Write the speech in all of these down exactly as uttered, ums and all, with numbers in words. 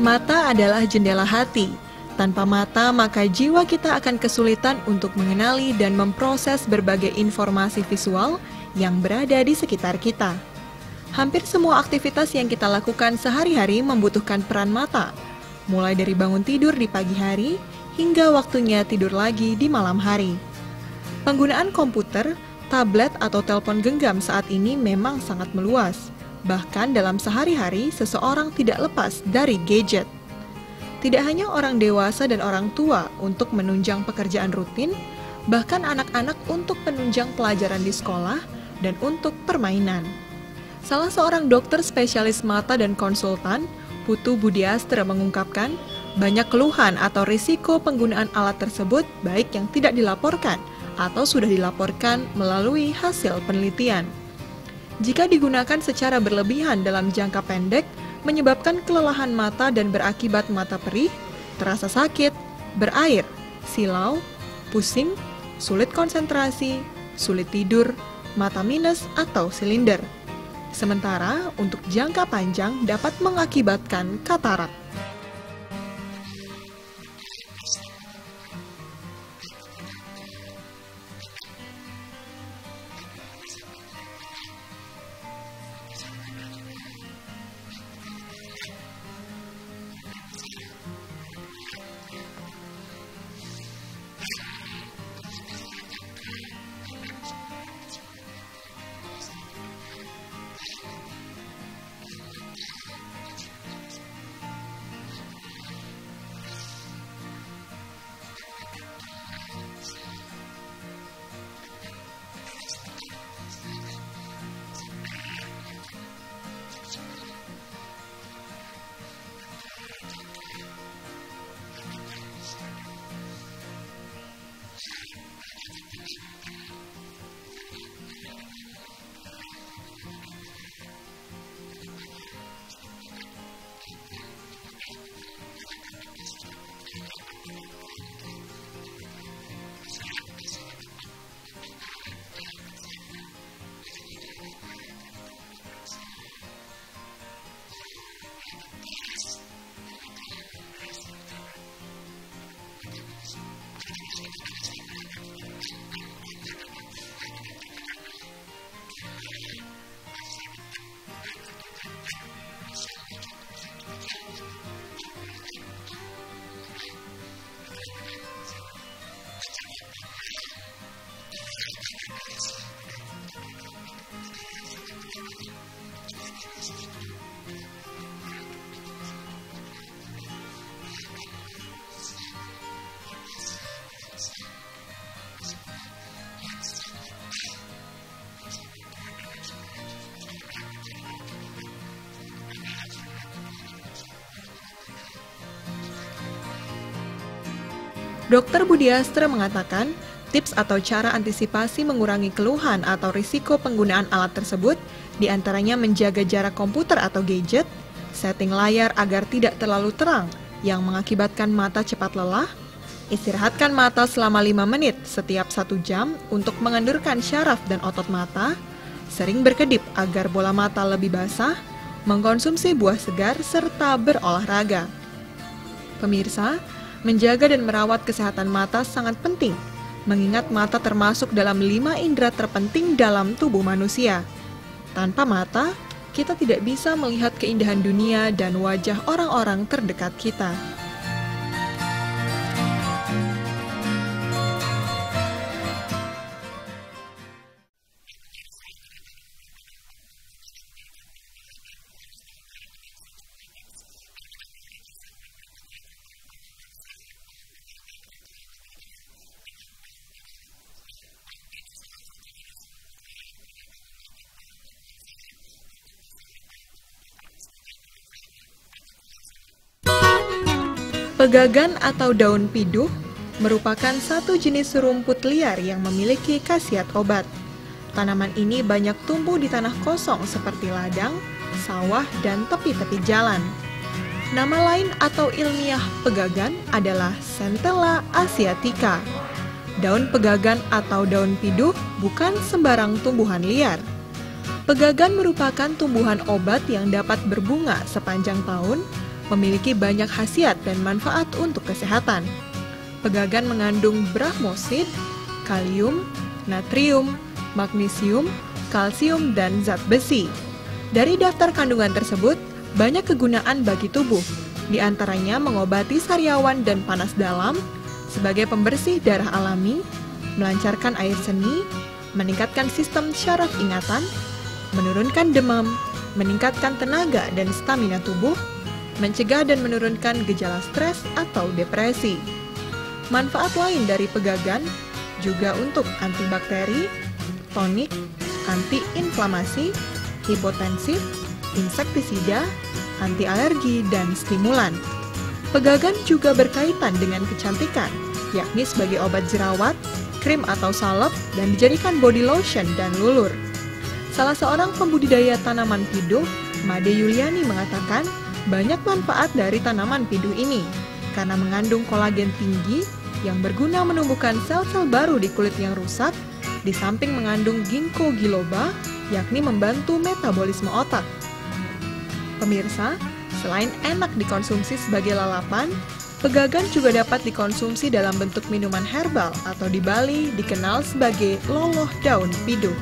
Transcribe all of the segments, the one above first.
Mata adalah jendela hati. Tanpa mata, maka jiwa kita akan kesulitan untuk mengenali dan memproses berbagai informasi visual yang berada di sekitar kita. Hampir semua aktivitas yang kita lakukan sehari-hari membutuhkan peran mata, mulai dari bangun tidur di pagi hari hingga waktunya tidur lagi di malam hari. Penggunaan komputer, tablet, atau telepon genggam saat ini memang sangat meluas. Bahkan dalam sehari-hari, seseorang tidak lepas dari gadget. Tidak hanya orang dewasa dan orang tua untuk menunjang pekerjaan rutin, bahkan anak-anak untuk penunjang pelajaran di sekolah dan untuk permainan. Salah seorang dokter spesialis mata dan konsultan, Putu Budiastra, mengungkapkan banyak keluhan atau risiko penggunaan alat tersebut baik yang tidak dilaporkan atau sudah dilaporkan melalui hasil penelitian. Jika digunakan secara berlebihan dalam jangka pendek, menyebabkan kelelahan mata dan berakibat mata perih, terasa sakit, berair, silau, pusing, sulit konsentrasi, sulit tidur, mata minus atau silinder. Sementara untuk jangka panjang dapat mengakibatkan katarak. Dokter Budiastra mengatakan, tips atau cara antisipasi mengurangi keluhan atau risiko penggunaan alat tersebut diantaranya menjaga jarak komputer atau gadget, setting layar agar tidak terlalu terang yang mengakibatkan mata cepat lelah, istirahatkan mata selama lima menit setiap satu jam untuk mengendurkan syaraf dan otot mata, sering berkedip agar bola mata lebih basah, mengkonsumsi buah segar, serta berolahraga. Pemirsa, menjaga dan merawat kesehatan mata sangat penting, mengingat mata termasuk dalam lima indera terpenting dalam tubuh manusia. Tanpa mata, kita tidak bisa melihat keindahan dunia dan wajah orang-orang terdekat kita. Pegagan atau daun piduh merupakan satu jenis rumput liar yang memiliki khasiat obat. Tanaman ini banyak tumbuh di tanah kosong seperti ladang, sawah, dan tepi-tepi jalan. Nama lain atau ilmiah pegagan adalah Centella asiatica. Daun pegagan atau daun piduh bukan sembarang tumbuhan liar. Pegagan merupakan tumbuhan obat yang dapat berbunga sepanjang tahun, memiliki banyak khasiat dan manfaat untuk kesehatan. Pegagan mengandung brahmosid, kalium, natrium, magnesium, kalsium, dan zat besi. Dari daftar kandungan tersebut, banyak kegunaan bagi tubuh, di antaranya mengobati sariawan dan panas dalam, sebagai pembersih darah alami, melancarkan air seni, meningkatkan sistem syaraf ingatan, menurunkan demam, meningkatkan tenaga dan stamina tubuh, mencegah dan menurunkan gejala stres atau depresi. Manfaat lain dari pegagan juga untuk antibakteri, tonik, antiinflamasi, hipotensif, insektisida, anti alergi, dan stimulan. Pegagan juga berkaitan dengan kecantikan, yakni sebagai obat jerawat, krim atau salep, dan dijadikan body lotion dan lulur. Salah seorang pembudidaya tanaman piduh, Made Yuliani, mengatakan banyak manfaat dari tanaman piduh ini karena mengandung kolagen tinggi yang berguna menumbuhkan sel-sel baru di kulit yang rusak, di samping mengandung ginkgo biloba, yakni membantu metabolisme otak. Pemirsa, selain enak dikonsumsi sebagai lalapan, pegagan juga dapat dikonsumsi dalam bentuk minuman herbal atau di Bali dikenal sebagai loloh daun piduh.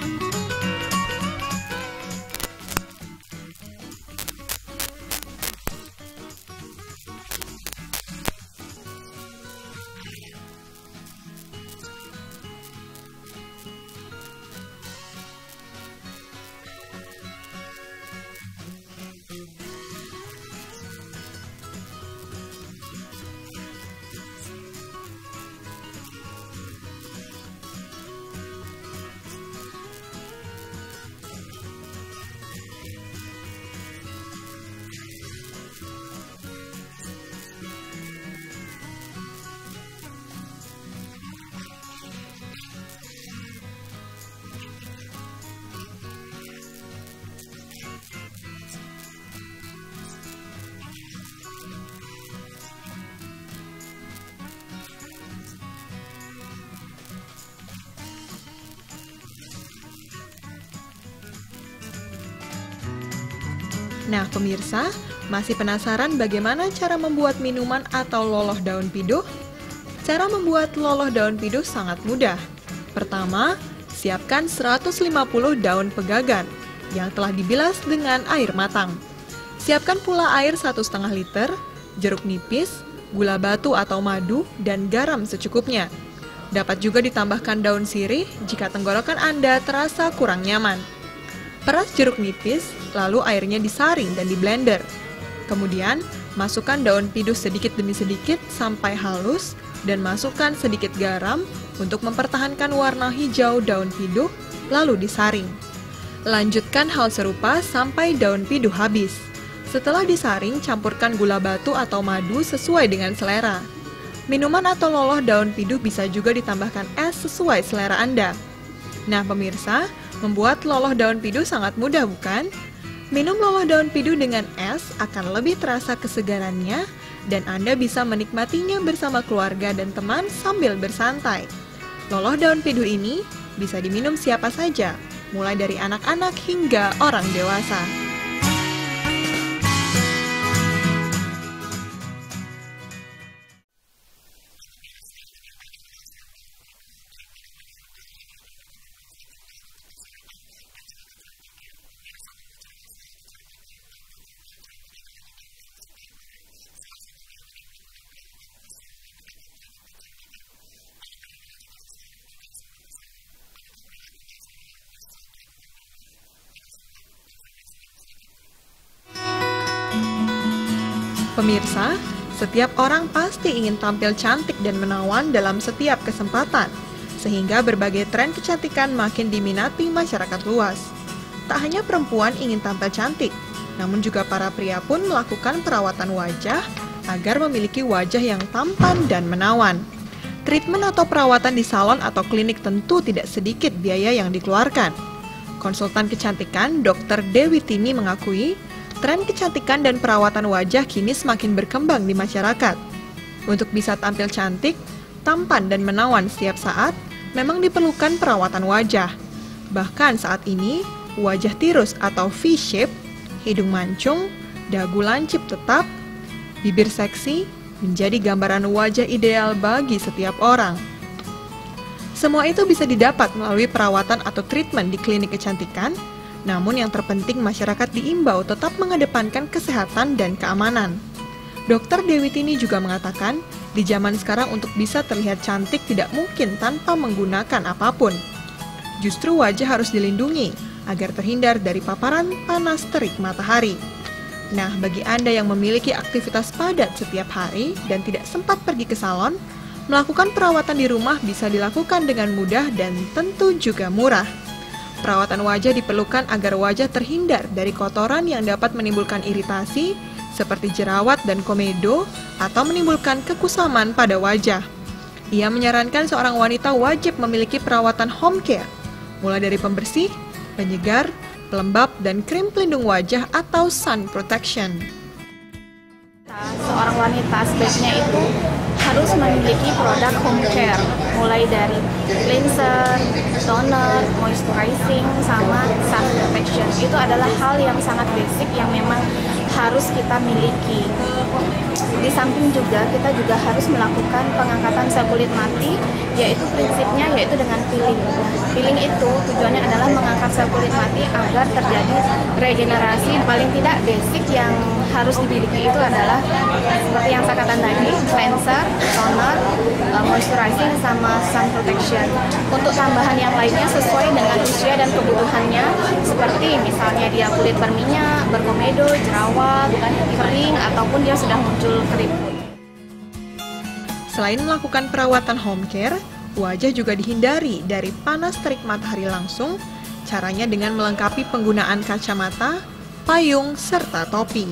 Nah, pemirsa, masih penasaran bagaimana cara membuat minuman atau loloh daun piduh? Cara membuat loloh daun piduh sangat mudah. Pertama, siapkan seratus lima puluh daun pegagan yang telah dibilas dengan air matang. Siapkan pula air satu setengah liter, jeruk nipis, gula batu atau madu, dan garam secukupnya. Dapat juga ditambahkan daun sirih jika tenggorokan Anda terasa kurang nyaman. Peras jeruk nipis, lalu airnya disaring dan diblender. Kemudian, masukkan daun piduh sedikit demi sedikit sampai halus dan masukkan sedikit garam untuk mempertahankan warna hijau daun piduh, lalu disaring. Lanjutkan hal serupa sampai daun piduh habis. Setelah disaring, campurkan gula batu atau madu sesuai dengan selera. Minuman atau loloh daun piduh bisa juga ditambahkan es sesuai selera Anda. Nah, pemirsa, membuat loloh daun piduh sangat mudah, bukan? Minum loloh daun piduh dengan es akan lebih terasa kesegarannya dan Anda bisa menikmatinya bersama keluarga dan teman sambil bersantai. Loloh daun piduh ini bisa diminum siapa saja, mulai dari anak-anak hingga orang dewasa. Pemirsa, setiap orang pasti ingin tampil cantik dan menawan dalam setiap kesempatan, sehingga berbagai tren kecantikan makin diminati masyarakat luas. Tak hanya perempuan ingin tampil cantik, namun juga para pria pun melakukan perawatan wajah agar memiliki wajah yang tampan dan menawan. Treatment atau perawatan di salon atau klinik tentu tidak sedikit biaya yang dikeluarkan. Konsultan kecantikan dokter Dewi Tini mengakui, tren kecantikan dan perawatan wajah kini semakin berkembang di masyarakat. Untuk bisa tampil cantik, tampan, dan menawan setiap saat, memang diperlukan perawatan wajah. Bahkan saat ini, wajah tirus atau V-shape, hidung mancung, dagu lancip tetap, Bibir seksi menjadi gambaran wajah ideal bagi setiap orang. Semua itu bisa didapat melalui perawatan atau treatment di klinik kecantikan, namun yang terpenting masyarakat diimbau tetap mengedepankan kesehatan dan keamanan. Dokter Dewi Tini juga mengatakan, di zaman sekarang untuk bisa terlihat cantik tidak mungkin tanpa menggunakan apapun. Justru wajah harus dilindungi agar terhindar dari paparan panas terik matahari. Nah, bagi Anda yang memiliki aktivitas padat setiap hari dan tidak sempat pergi ke salon, melakukan perawatan di rumah bisa dilakukan dengan mudah dan tentu juga murah. Perawatan wajah diperlukan agar wajah terhindar dari kotoran yang dapat menimbulkan iritasi, seperti jerawat dan komedo, atau menimbulkan kekusaman pada wajah. Ia menyarankan seorang wanita wajib memiliki perawatan home care, mulai dari pembersih, penyegar, pelembab, dan krim pelindung wajah atau sun protection. Seorang wanita sebaiknya itu harus memiliki produk home care, mulai dari cleanser, toner, moisturizing, sama sun protection. Itu adalah hal yang sangat basic yang memang harus kita miliki. Di samping juga kita juga harus melakukan pengangkatan sel kulit mati, yaitu prinsipnya yaitu dengan peeling. Peeling itu tujuannya adalah mengangkat sel kulit mati agar terjadi regenerasi. Paling tidak basic yang harus dimiliki itu adalah seperti yang saya katakan tadi, cleanser, toner, moisturizing, sama sun protection. Untuk tambahan yang lainnya sesuai dengan usia dan kebutuhannya, seperti misalnya dia kulit berminyak, berkomedo, jerawat, kering, ataupun dia sudah muncul keriput. Selain melakukan perawatan home care, wajah juga dihindari dari panas terik matahari langsung, caranya dengan melengkapi penggunaan kacamata, payung, serta topi.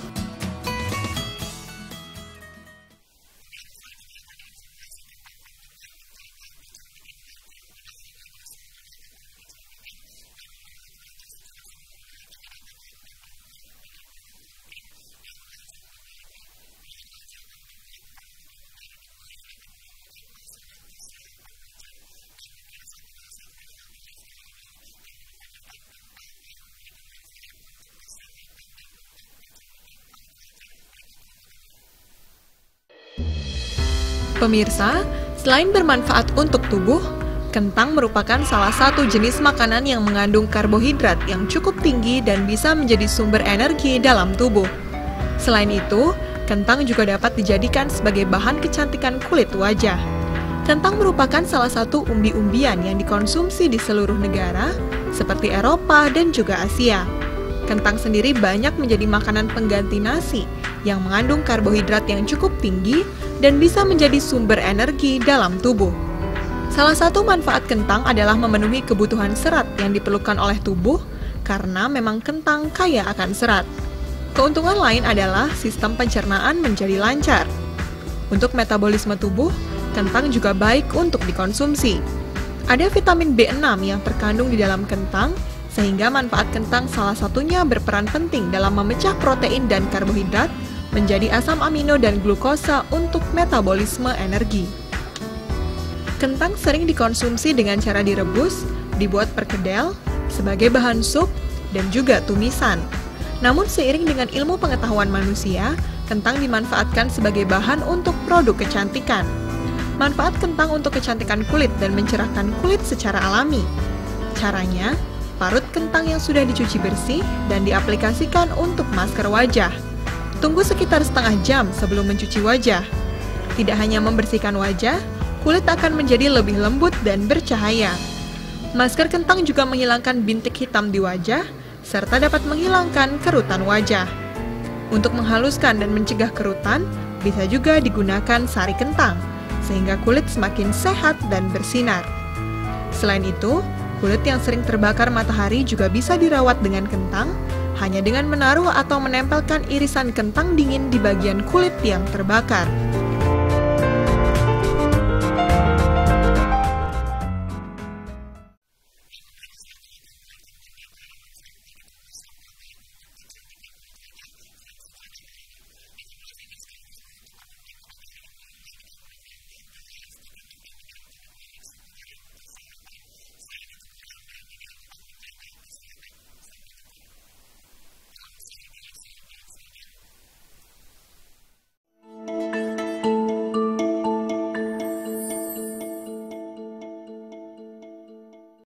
Pemirsa, selain bermanfaat untuk tubuh, kentang merupakan salah satu jenis makanan yang mengandung karbohidrat yang cukup tinggi dan bisa menjadi sumber energi dalam tubuh. Selain itu, kentang juga dapat dijadikan sebagai bahan kecantikan kulit wajah. Kentang merupakan salah satu umbi-umbian yang dikonsumsi di seluruh negara, seperti Eropa dan juga Asia. Kentang sendiri banyak menjadi makanan pengganti nasi yang mengandung karbohidrat yang cukup tinggi dan bisa menjadi sumber energi dalam tubuh. Salah satu manfaat kentang adalah memenuhi kebutuhan serat yang diperlukan oleh tubuh karena memang kentang kaya akan serat. Keuntungan lain adalah sistem pencernaan menjadi lancar. Untuk metabolisme tubuh, kentang juga baik untuk dikonsumsi. Ada vitamin B enam yang terkandung di dalam kentang, sehingga manfaat kentang salah satunya berperan penting dalam memecah protein dan karbohidrat menjadi asam amino dan glukosa untuk metabolisme energi. Kentang sering dikonsumsi dengan cara direbus, dibuat perkedel, sebagai bahan sup, dan juga tumisan. Namun seiring dengan ilmu pengetahuan manusia, kentang dimanfaatkan sebagai bahan untuk produk kecantikan. Manfaat kentang untuk kecantikan kulit dan mencerahkan kulit secara alami. Caranya, parut kentang yang sudah dicuci bersih dan diaplikasikan untuk masker wajah. Tunggu sekitar setengah jam sebelum mencuci wajah. Tidak hanya membersihkan wajah, kulit akan menjadi lebih lembut dan bercahaya. Masker kentang juga menghilangkan bintik hitam di wajah, serta dapat menghilangkan kerutan wajah. Untuk menghaluskan dan mencegah kerutan, bisa juga digunakan sari kentang, sehingga kulit semakin sehat dan bersinar. Selain itu, kulit yang sering terbakar matahari juga bisa dirawat dengan kentang, hanya dengan menaruh atau menempelkan irisan kentang dingin di bagian kulit yang terbakar.